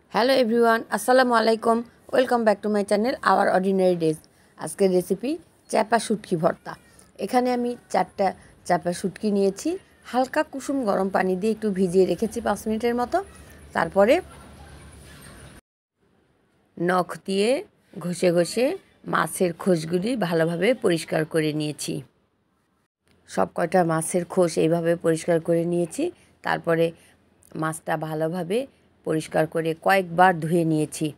Hello everyone, আসসালামু আলাইকুম। Welcome back to my channel our ordinary days. আজকের recipe চ্যাপা শুটকি ভর্তা। এখানে আমি 4টা চ্যাপা শুটকি নিয়েছি। হালকা কুসুম গরম পানি দিয়ে একটু ভিজিয়ে রেখেছি 5 মিনিটের মতো। তারপরে নখ দিয়ে ঘষে ঘষে মাছের খোসগুলি ভালোভাবে পরিষ্কার করে নিয়েছি। সব কয়টা মাছের খোস এইভাবে পরিষ্কার করে নিয়েছি। তারপরে মাছটা ভালোভাবে পরিষ্কার করে কয়েকবার ধুয়ে নিয়েছি।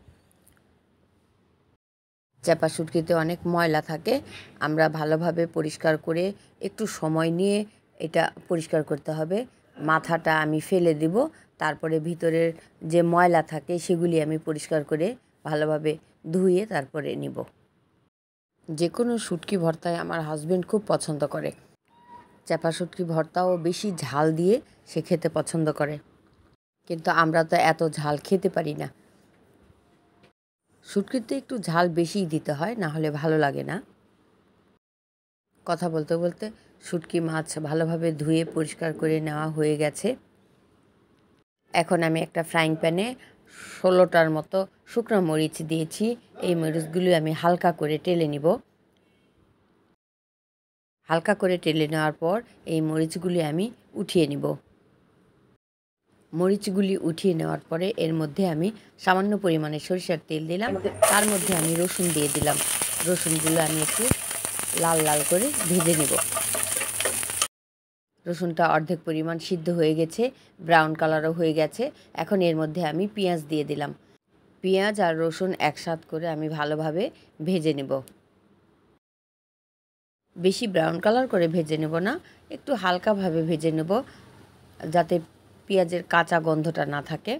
চ্যাপা শুটকিতে অনেক ময়লা থাকে, আমরা ভালোভাবে পরিষ্কার করে একটু সময় নিয়ে এটা পরিষ্কার করতে হবে। মাথাটা আমি ফেলে দিব, তারপরে ভিতরের যে ময়লা থাকে সেগুলি আমি পরিষ্কার করে ভালোভাবে ধুয়ে তারপরে নিব। যে কোনো শুটকি ভর্তায় আমার হাজবেন্ড খুব পছন্দ করে। চ্যাপা শুটকি ভর্তাও বেশি ঝাল দিয়ে সে খেতে পছন্দ করে, কিন্তু আমরা তো এত ঝাল খেতে পারি না। শুটকিতে একটু ঝাল বেশিই দিতে হয়, না হলে ভালো লাগে না। কথা বলতে বলতে শুটকি মাছ ভালোভাবে ধুয়ে পরিষ্কার করে নেওয়া হয়ে গেছে। এখন আমি একটা ফ্রাইং প্যানে 16টার মতো শুকনো মরিচ দিয়েছি। এই মরিচগুলি আমি হালকা করে টেলে নিব। হালকা করে টেলে নেওয়ার পর এই মরিচগুলি আমি উঠিয়ে নিব। মরিচগুলি উঠিয়ে নেওয়ার পরে এর মধ্যে আমি সামান্য পরিমাণে সরিষার তেল দিলাম। তার মধ্যে আমি রসুন দিয়ে দিলাম। রসুনগুলো আমি একটু লাল লাল করে ভেজে নেব। রসুনটা অর্ধেক পরিমাণ সিদ্ধ হয়ে গেছে, ব্রাউন কালারও হয়ে গেছে। এখন এর মধ্যে আমি পেঁয়াজ দিয়ে দিলাম। পেঁয়াজ আর রসুন একসাথে করে আমি ভালোভাবে ভেজে নেব। বেশি ব্রাউন কালার করে ভেজে নেব না, একটু হালকাভাবে ভেজে নেব, যাতে পেঁয়াজের কাঁচা গন্ধটা না থাকে।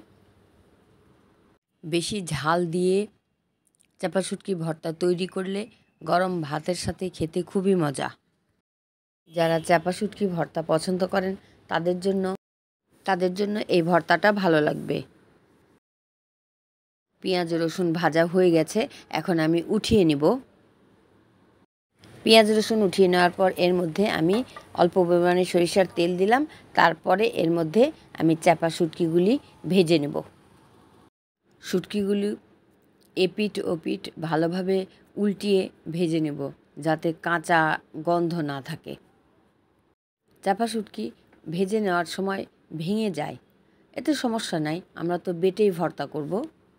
বেশি ঝাল দিয়ে চাপা শুটকি ভর্তা তৈরি করলে গরম ভাতের সাথে খেতে খুবই মজা। যারা চাপা শুটকি ভর্তা পছন্দ করেন তাদের জন্য এই ভর্তাটা ভালো লাগবে। পেঁয়াজ রসুন ভাজা হয়ে গেছে, এখন আমি উঠিয়ে নিব। পেঁয়াজ রসুন উঠিয়ে নেওয়ার পর এর মধ্যে আমি অল্প পরিমাণে সরিষার তেল দিলাম। তারপরে এর মধ্যে আমি চাপা শুটকিগুলি ভেজে নেব। শুটকিগুলি এপিঠ ওপিঠ ভালোভাবে উল্টিয়ে ভেজে নেব, যাতে কাঁচা গন্ধ না থাকে। চাপা শুটকি ভেজে নেওয়ার সময় ভেঙে যায়, এতে সমস্যা নাই, আমরা তো বেটেই ভর্তা করব।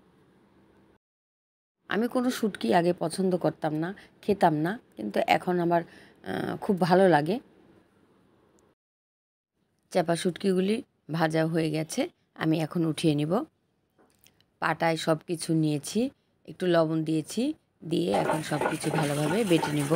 আমি কোনো শুটকি আগে পছন্দ করতাম না, খেতাম না, কিন্তু এখন আমার খুব ভালো লাগে। চাপা শুটকিগুলি ভাজা হয়ে গেছে, আমি এখন উঠিয়ে নিব। পাটায় সব কিছু নিয়েছি, একটু লবণ দিয়েছি, দিয়ে এখন সব কিছু ভালোভাবে বেটে নিব।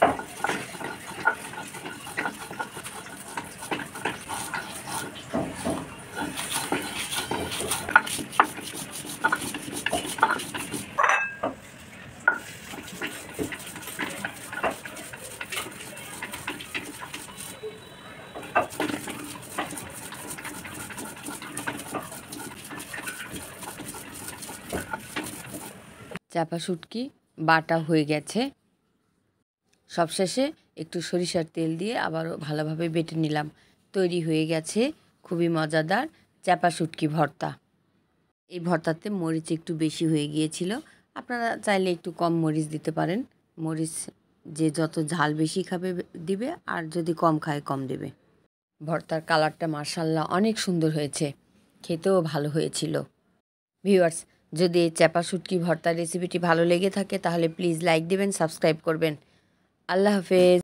চাপা শুটকি বাটা হয়ে গেছে। সবশেষে একটু সরিষার তেল দিয়ে আবারও ভালোভাবে বেটে নিলাম। তৈরি হয়ে গেছে খুবই মজাদার চাপা শুটকি ভর্তা। এই ভর্তাতে মরিচ একটু বেশি হয়ে গিয়েছিল, আপনারা চাইলে একটু কম মরিচ দিতে পারেন। মরিচ যে যত ঝাল বেশি খাবে দিবে, আর যদি কম খায় কম দেবে। ভর্তার কালারটা মাশাআল্লাহ অনেক সুন্দর হয়েছে, খেতেও ভালো হয়েছিল। ভিউয়ার্স, যদি এই চাপা শুটকি ভর্তার রেসিপিটি ভালো লেগে থাকে তাহলে প্লিজ লাইক দিবেন, সাবস্ক্রাইব করবেন। আল্লাহ হাফেজ।